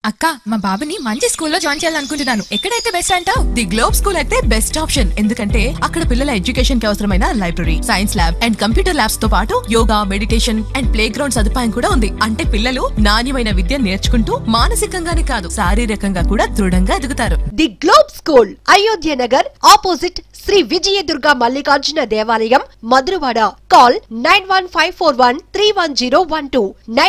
అక్క మా బాబుని మంచి స్కూల్లో జాయిన్ చేయాలనుకుంటున్నాను. ఎక్కడైతే బెస్ట్ అంటావు? ది గ్లోబ్ స్కూల్ అయితే బెస్ట్ ఆప్షన్. ఎందుకంటే అక్కడ పిల్లల ఎడ్యుకేషన్ కి అవసరమైన library, science lab and computer labs తో పాటు yoga, meditation and play ground సదుపాయం కూడా ఉంది. అంటే పిల్లలు నాణ్యమైన విద్య నేర్చుకుంటూ మానసికంగానే కాదు శారీరకంగా కూడా దృఢంగా ఎదుగుతారు. The globe school, Ayodhya Nagar opposite Shri Vijayadurga Mallikarjuna దేవాలయం, మధురవాడ. కాల్ 9154131012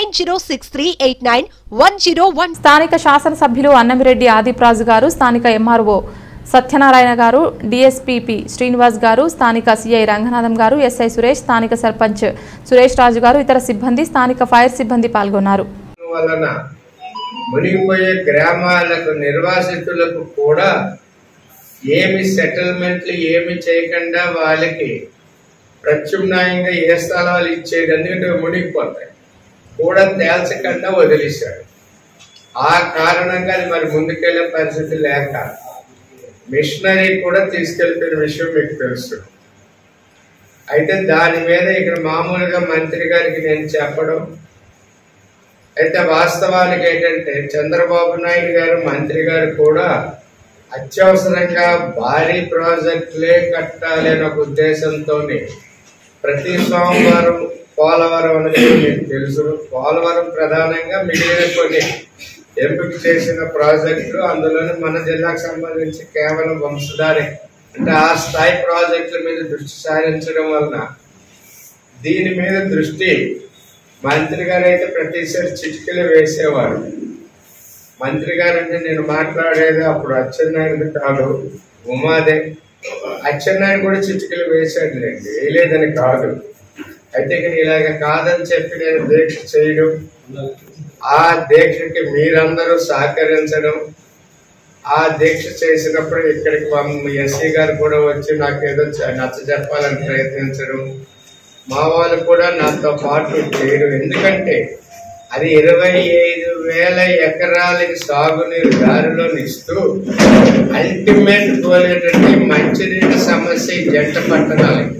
9063891010. స్థానిక శాసనసభ్యులు అన్నమిరెడ్డి ఆదిప్రాజు గారు, స్థానిక ఎంఆర్ఓ సత్యనారాయణ గారు, డిఎస్పీపీ శ్రీనివాస్ గారు, స్థానిక సిఐ రంగనాథం గారు, ఎస్ఐ సురేష్, స్థానిక సర్పంచ్ సురేష్ రాజు గారు, ఇతర సిబ్బంది, స్థానిక ఫైర్ సిబ్బంది పాల్గొన్నారు. మునిగిపోయే గ్రామాలకు నిర్వాసితులకు కూడా ఏమి సెటిల్మెంట్లు ఏమి చేయకుండా వాళ్ళకి ప్రత్యామ్నాయంగా ఏ స్థలాలు ఇచ్చేది, ఎందుకంటే మునిగిపోతాయి కూడా తేల్చకుండా వదిలేశాడు. ఆ కారణంగా అది మరి ముందుకెళ్లే పరిస్థితి లేక మిషనరీ కూడా తీసుకెళ్తున్న విషయం మీకు తెలుసు. అయితే దాని మీద ఇక్కడ మామూలుగా మంత్రి గారికి నేను చెప్పడం, అయితే వాస్తవానికి ఏంటంటే చంద్రబాబు నాయుడు గారు మంత్రి గారు కూడా అత్యవసరంగా భారీ ప్రాజెక్టులే కట్టాలి అనే ఒక ఉద్దేశంతో ప్రతి సోమవారం పోలవరం అనేది మీకు తెలుసు. పోలవరం ప్రధానంగా మిగిలిన కొన్ని ఎంపిక చేసిన ప్రాజెక్టులు, అందులోని మన జిల్లాకు సంబంధించి కేవలం వంశధారి అంటే ఆ స్థాయి ప్రాజెక్టుల మీద దృష్టి సారించడం వలన దీని మీద దృష్టి మంత్రి గారు అయితే ప్రతిసారి చిటికలు వేసేవారు. మంత్రి గారు అంటే నేను మాట్లాడేది అప్పుడు అచ్చెన్నాయుడు కాదు, ఉమాదే. అచ్చెన్నాయుడు కూడా చిటికలు వేసాడు లేండి, వేయలేదని కాదు. అయితే ఇక్కడ ఇలాగ కాదని చెప్పి నేను దీక్ష చేయడం, ఆ దీక్షకి మీరందరూ సహకరించడం, ఆ దీక్ష చేసినప్పుడు ఇక్కడికి ఎస్సీ గారు కూడా వచ్చి నాకు ఏదో నచ్చ చెప్పాలని ప్రయత్నించడం, మా వాళ్ళు కూడా నాతో పాటు చేయడం. ఎందుకంటే అది 25,000 ఎకరాలకి సాగునీరు దారిలో ఇస్తూ అల్టిమేట్ గోల్ ఏంటంటే మంచినీటి సమస్య జంట పట్టణాలకి.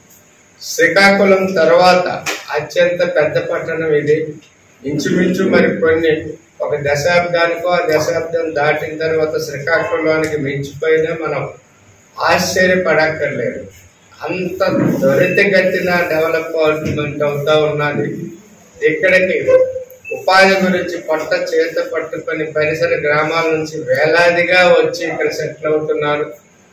శ్రీకాకుళం తర్వాత అత్యంత పెద్ద పట్టణం ఇది. ఇంచుమించు మరి కొన్ని ఒక దశాబ్దానికో ఆ దశాబ్దం దాటిన తర్వాత శ్రీకాకుళానికి మించిపోయినా మనం ఆశ్చర్యపడక్కర్లేదు. అంత త్వరితగతిన డెవలప్మెంట్ అవుతా ఉన్నది. ఇక్కడికి ఉపాధి గురించి పొట్ట చేత పట్టుకొని పరిసర గ్రామాల నుంచి వేలాదిగా వచ్చి ఇక్కడ సెటిల్ అవుతున్నారు.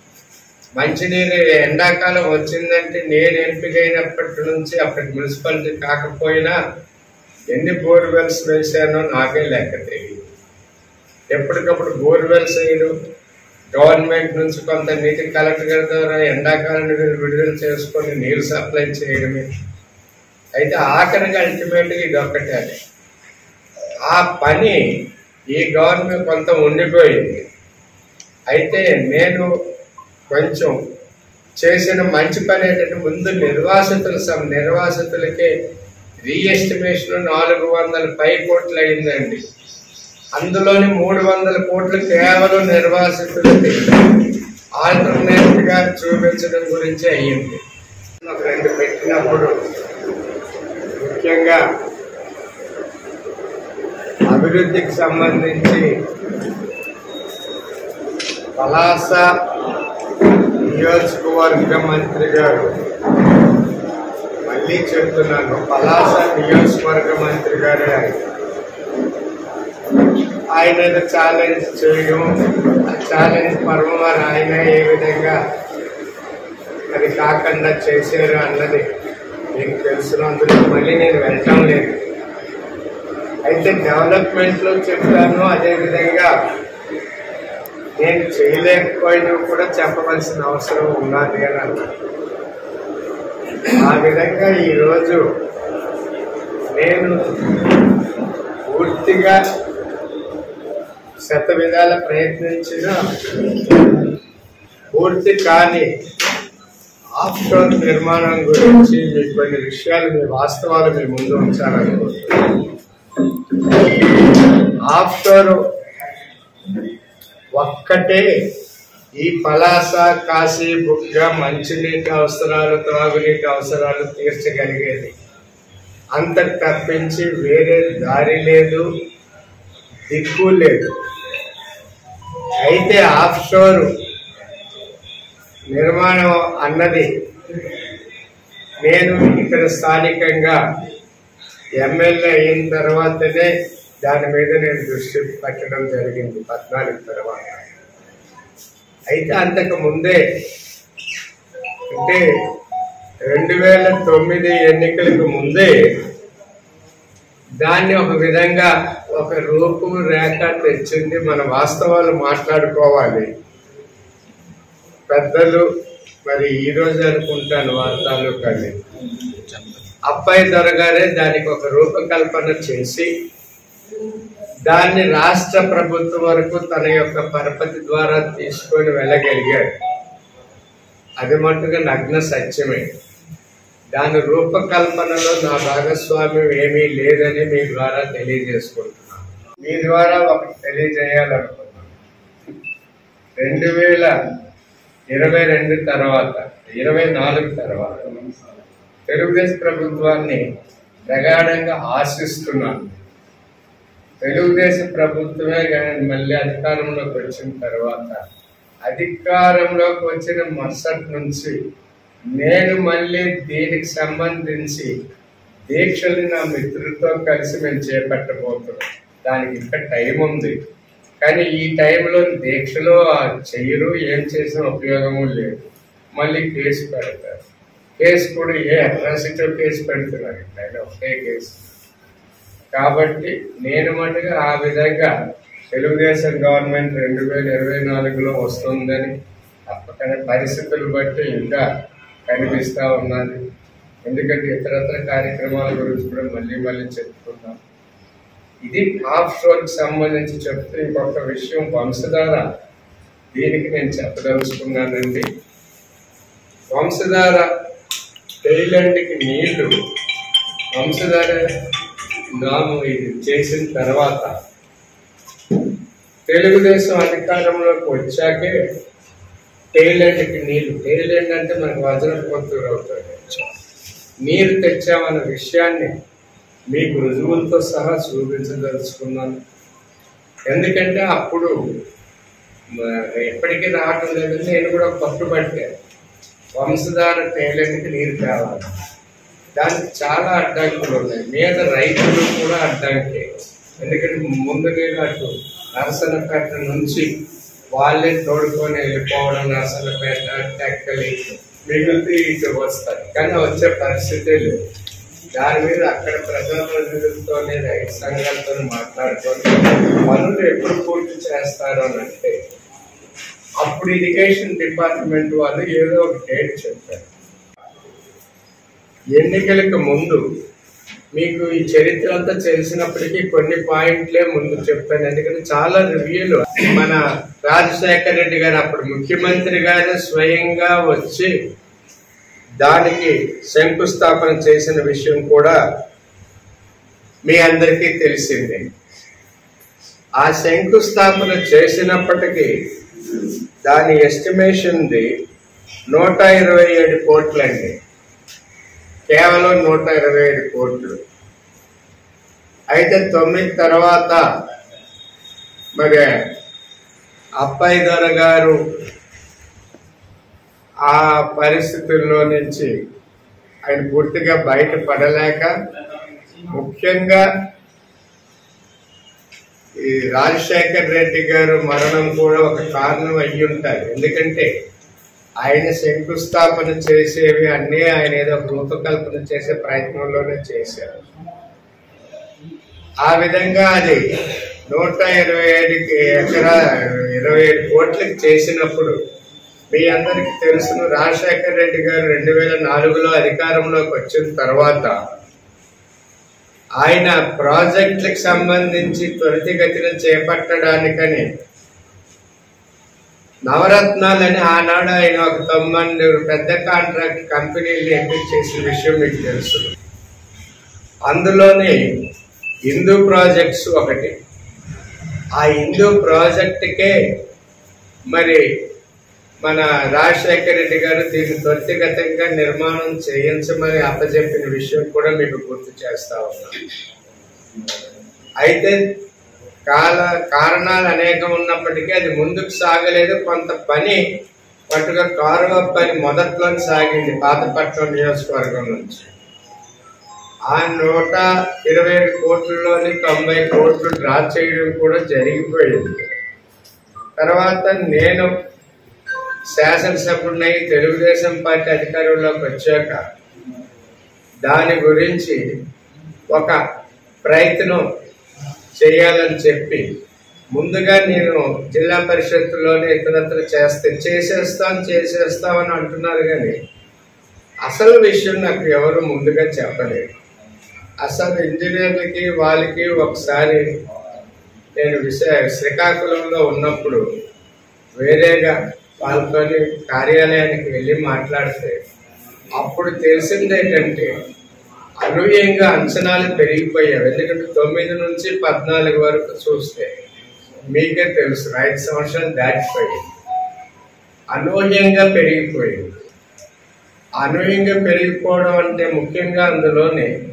మంచినీరు ఎండాకాలం వచ్చిందంటే నేను ఎంపికైనప్పటి నుంచి అప్పటికి మున్సిపాలిటీ కాకపోయినా ఎన్ని బోర్వెల్స్ వేసానో నాకే లెక్క తెలియదు. ఎప్పటికప్పుడు బోర్వెల్స్ వేయడం, గవర్నమెంట్ నుంచి కొంత నీటి కలెక్టర్ ద్వారా ఎండాకాలం విడుదల చేసుకొని నీరు సప్లై చేయడమే. అయితే ఆఖరికి అల్టిమేట్గా ఇది ఒక్కటే. ఆ పని ఈ గవర్నమెంట్ కొంత ఉండిపోయింది. అయితే నేను కొంచెం చేసిన మంచి పని ఏంటంటే ముందు నిర్వాసితులకే రీఎస్టిమేషన్ 400 కోట్లు అయిందండి. అందులోని 300 కోట్లు కేవలం నిర్వాసితులకి ఆల్టర్నేటివ్ గా చూపించడం గురించి అయ్యింది. ఒక 2 పెట్టినప్పుడు ముఖ్యంగా అభివృద్ధికి సంబంధించి పలాస నియోజకవర్గ మంత్రి గారు, మళ్ళీ చెప్తున్నాను, పలాస నియోజకవర్గ మంత్రి గారే ఆయన ఛాలెంజ్ చేయడం, ఆ ఛాలెంజ్ పర్వం వారు ఆయన ఏ విధంగా అది కాకుండా చేశారు అన్నది మీకు తెలుసును. అందులో మళ్ళీ నేను వెళ్ళటం లేదు. అయితే డెవలప్మెంట్లో చెప్తాను, అదేవిధంగా నేను చేయలేకపోయినా కూడా చెప్పవలసిన అవసరం ఉన్నది అని అన్నాను. ఆ విధంగా ఈరోజు నేను పూర్తిగా శతవిధాల ప్రయత్నించిన పూర్తి కాని ఆఫ్టోర్ నిర్మాణం గురించి మీకు కొన్ని విషయాలు, మీ వాస్తవాలు మీ ముందు ఉంచాలనుకుంటున్నాను. ఆఫ్టోర్ ఒక్కటే ఈ పలాస, కాశీ, బుగ్గ మంచినీటి అవసరాలు, త్రాగునీటి అవసరాలు తీర్చగలిగేది. అంత తప్పించి వేరే దారి లేదు. దిక్కు లేదు. అయితే ఆఫ్ షోర్ నిర్మాణం అన్నది నేను ఇక్కడ స్థానికంగా ఎమ్మెల్యే అయిన తర్వాతనే దాని మీద నేను దృష్టి పెట్టడం జరిగింది 14 తర్వాత. అయితే అంతకు ముందే అంటే 2009 ఎన్నికలకు ముందే దాన్ని ఒక విధంగా ఒక రూపు రేఖ తెచ్చింది. మన వాస్తవాలు మాట్లాడుకోవాలి. పెద్దలు మరి ఈ రోజు అనుకుంటాను వార్తలు కానీ అబ్బాయి దొరగారే దానికి ఒక రూపకల్పన చేసి దాన్ని రాష్ట్ర ప్రభుత్వం వరకు తన యొక్క పరపతి ద్వారా తీసుకొని వెళ్ళగలిగాడు. అది మట్టుగా నగ్న సత్యమే. దాని రూపకల్పనలో నా భాగస్వామ్యం ఏమీ లేదని మీ ద్వారా తెలియజేసుకుంటున్నాను. మీ ద్వారా ఒకటి తెలియజేయాలనుకున్నాను. 2022 తర్వాత 24 తర్వాత తెలుగుదేశం ప్రభుత్వాన్ని ప్రగాఢంగా ఆశిస్తున్నాను. తెలుగుదేశం ప్రభుత్వమే కానీ మళ్ళీ అధికారంలోకి వచ్చిన తర్వాత అధికారంలోకి వచ్చిన మరుసటి నుంచి నేను మళ్ళీ దీనికి సంబంధించి దీక్షలు నా మిత్రులతో కలిసి మేము చేపట్టబోతున్నాం. దానికి ఇంకా టైం ఉంది. కానీ ఈ టైంలో దీక్షలో చెయ్యరు, ఏం చేసిన ఉపయోగము లేదు. మళ్ళీ కేసు పెడతారు. కేసు కూడా ఏ అట్రాసిటీ కేసు పెడుతున్నారు, ఆయన ఒకే కేసు. కాబట్టి నేను మటుగా ఆ విధంగా తెలుగుదేశం గవర్నమెంట్ 2024లో వస్తుందని తప్పకనే పరిస్థితులు బట్టి ఇంకా కనిపిస్తూ ఉన్నది. ఎందుకంటే ఇతరత్ర కార్యక్రమాల గురించి కూడా మళ్ళీ చెప్పుకున్నాం. ఇది ఆఫ్ షోర్కి సంబంధించి చెప్తే ఇంకొక విషయం వంశధార, దీనికి నేను చెప్పదలుచుకున్నానండి. వంశధార టైలాండ్కి నీళ్లు వంశధార నాము ఇది చేసిన తర్వాత తెలుగుదేశం అధికారంలోకి వచ్చాకే టైలాండ్కి నీళ్లు, టైలాండ్ అంటే మనకు వజ్రపొత్తులు అవుతాయి, నీరు తెచ్చామన్న విషయాన్ని మీకు రుజువులతో సహా చూపించదలుచుకున్నాను. ఎందుకంటే అప్పుడు ఎప్పటికీ రావడం లేదని నేను కూడా పట్టుబట్టాను. వంశధార టైలాండ్కి నీరు కావాలి, దానికి చాలా అడ్డంకులు ఉన్నాయి. మీద రైతులు కూడా అడ్డంకే. ఎందుకంటే ముందు నేను అటు నరసన్నపేట నుంచి వాళ్ళే తోడుకొని వెళ్ళిపోవడం, నరసన్నపేట టెక్కలి మిగిలితే ఇటు వస్తారు. కానీ వచ్చే పరిస్థితే లేదు. దాని మీద అక్కడ ప్రజాప్రతినిధులతో రైతు సంఘాలతో మాట్లాడుకొని పనులు ఎప్పుడు పూర్తి చేస్తారు అని అంటే అప్పుడు ఇరిగేషన్ డిపార్ట్మెంట్ వాళ్ళు ఏదో ఒక డేట్ చెప్పారు. ఎన్నికలకు ముందు మీకు ఈ చరిత్ర అంతా తెలిసినప్పటికీ కొన్ని పాయింట్లే ముందు చెప్పాను. ఎందుకంటే చాలా రివ్యూలు మన రాజశేఖర రెడ్డి గారు అప్పుడు ముఖ్యమంత్రి గారు స్వయంగా వచ్చి దానికి శంకుస్థాపన చేసిన విషయం కూడా మీ అందరికీ తెలిసిందే. ఆ శంకుస్థాపన చేసినప్పటికీ దాని ఎస్టిమేషన్ది 127 కోట్లండి, కేవలం 127 కోట్లు. అయితే 9 తర్వాత మరి అబ్బాయి దొర గారు ఆ పరిస్థితుల్లో నుంచి ఆయన పూర్తిగా బయటపడలేక, ముఖ్యంగా ఈ రాజశేఖర రెడ్డి గారు మరణం కూడా ఒక కారణం అయ్యి ఉంటారు. ఎందుకంటే ఆయన శంకుస్థాపన చేసేవి అన్నీ ఆయన ఏదో రూపకల్పన చేసే ప్రయత్నంలోనే చేశారు. ఆ విధంగా అది 127 కోట్లకి చేసినప్పుడు మీ అందరికీ తెలుసును, రాజశేఖర రెడ్డి గారు 2004లో అధికారంలోకి వచ్చిన తర్వాత ఆయన ప్రాజెక్టులకు సంబంధించి త్వరితగతిన చేపట్టడానికని నవరత్నాలని ఆనాడు ఆయన ఒక 9 పెద్ద కాంట్రాక్ట్ కంపెనీలు ఎంపిక చేసిన విషయం మీకు తెలుసు. అందులోనే హిందూ ప్రాజెక్ట్స్ ఒకటి. ఆ హిందూ ప్రాజెక్టుకే మరి మన రాజశేఖర రెడ్డి గారు దీన్ని త్వరితగతంగా నిర్మాణం చేయించమని అప్పచెప్పిన విషయం కూడా మీకు గుర్తు చేస్తా ఉన్నాను. అయితే కారణాలు అనేకం ఉన్నప్పటికీ అది ముందుకు సాగలేదు. కొంత పని పట్టుగా కారువ పని మొదట్లో సాగింది పాతపట్నం నియోజకవర్గం నుంచి. ఆ 127 కోట్లలోని 90 కోట్లు డ్రా చేయడం కూడా జరిగిపోయింది. తర్వాత నేను శాసనసభ్యుడినై తెలుగుదేశం పార్టీ అధికారంలోకి వచ్చాక దాని గురించి ఒక ప్రయత్నం చేయాలని చెప్పి ముందుగా నేను జిల్లా పరిషత్తులోనే ఇతరత్ర చేసేస్తామని అంటున్నారు. కానీ అసలు విషయం నాకు ఎవరు ముందుగా చెప్పలేదు. అసలు ఇంజనీర్లకి వాళ్ళకి ఒకసారి నేను శ్రీకాకుళంలో ఉన్నప్పుడు వేరేగా వాళ్ళతో కార్యాలయానికి వెళ్ళి మాట్లాడితే అప్పుడు తెలిసింది ఏంటంటే అనూహ్యంగా అంచనాలు పెరిగిపోయాయి. ఎందుకంటే 9 నుంచి 14 వరకు చూస్తే మీకే తెలుసు 5 సంవత్సరాలు దాటిపోయింది. అనూహ్యంగా పెరిగిపోయింది. అనూహ్యంగా పెరిగిపోవడం అంటే ముఖ్యంగా అందులోనే